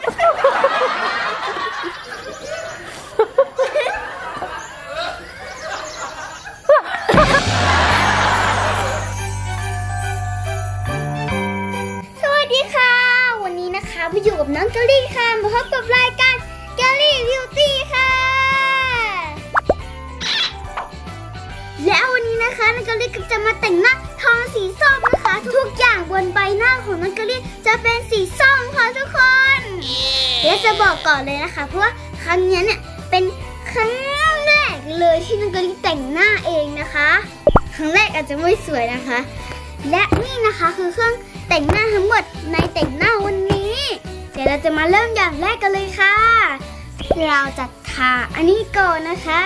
มาอยู่กับน้องเกลลี่ค่ะมาพบกับรายการเกลลี่บิวตี้ค่ะแล้ววันนี้นะคะน้องเกลลี่ก็จะมาแต่งหน้าทองสีส้มนะคะทุกอย่างบนใบหน้าของน้องเกลลี่จะเป็นสีส้มค่ะทุกคนและจะบอกก่อนเลยนะคะเพราะว่าครั้งนี้เนี่ยเป็นครั้งแรกเลยที่น้องเกลลี่แต่งหน้าเองนะคะครั้งแรกอาจจะไม่สวยนะคะและนี่นะคะคือเครื่องแต่งหน้าทั้งหมดในแต่งหน้าวันนี้เดี๋ยวเราจะมาเริ่มอย่างแรกกันเลยค่ะเราจะทาอันนี้ก่อนนะคะ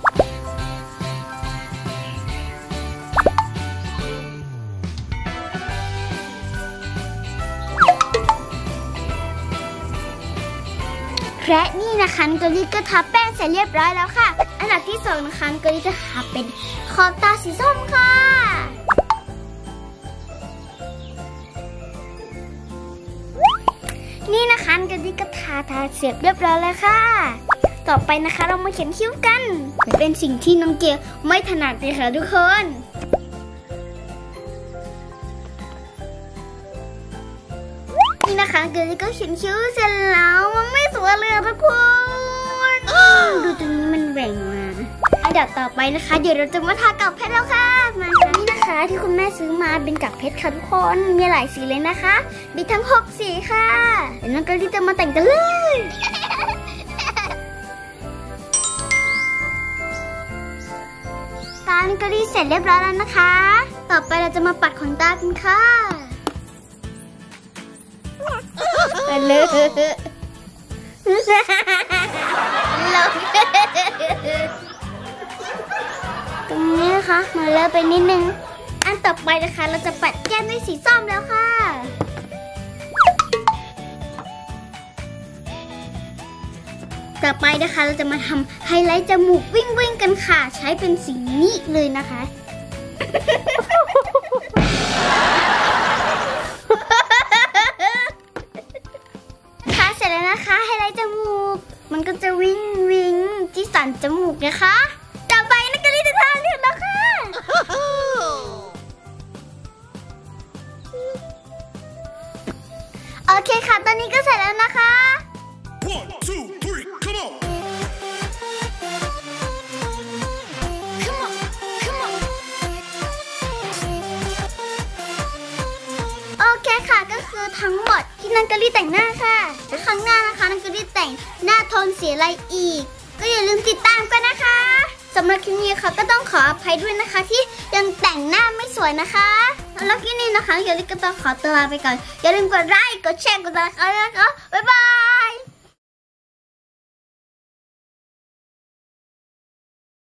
และนี่นะคะน้องเกลลี่ก็ทาแป้งเสร็จเรียบร้อยแล้วค่ะอันดับที่2นะคะน้องเกลลี่จะทาเป็นขอบตาสีส้มค่ะนี่นะคะน้องเกลลี่ก็ทาเสร็จเรียบร้อยแล้วค่ะต่อไปนะคะเรามาเขียนคิ้วกันเป็นสิ่งที่น้องเกลไม่ถนัดเลยค่ะทุกคนนี่นะคะน้องเกลลี่ก็เขียนคิ้วเสร็จแล้วมันไม่สวยเลยทุกคนดูตรงนี้มันแหว่งมาอันดับต่อไปนะคะเดี๋ยวเราจะมาทากับเพชรแล้วค่ะมาค่ะนี่นะคะที่คุณแม่ซื้อมาเป็นกับเพชรค่ะทุกคนมีหลายสีเลยนะคะมีทั้ง6สีค่ะเดี๋ยวน้องเกลลี่จะมาแต่งกันเลยตาน้องเกลลี่เสร็จเรียบร้อยแล้วนะคะต่อไปเราจะมาปัดขนตากันค่ะเลยตรงนี้นะคะมาเลอะไปนิดนึงอันต่อไปนะคะเราจะปัดแก้มด้วยสีส้มแล้วค่ะต่อไปนะคะเราจะมาทำไฮไลท์จมูกวิ่งกันค่ะใช้เป็นสีนี้เลยนะคะค่ะเสร็จแล้วนะคะไฮไลท์จมูกมันก็จะวิ่งที่สันจมูกนะคะต่อไปน้องเกลลี่จะทาเรียบแล้วค่ะโอเคค่ะตอนนี้ก็เสร็จแล้วนะคะ 1, 2, 3, come on! โอเคค่ะก็คือทั้งหมดที่น้องเกลลี่แต่งหน้าค่ะครั้งหน้านะคะน้องเกลลี่แต่งหน้าโทนสีอะไรอีกก็อย่าลืมติดตามกันนะคะสำหรับคลิปนี้ค่ะก็ต้องขออภัยด้วยนะคะที่ยังแต่งหน้าไม่สวยนะคะแล้วคลิปนี้นะคะเกลลี่ก็ต้องขอตัวลาไปก่อนอย่าลืมกดไลค์กดแชร์กดติดตามนะคะบ๊ายบาย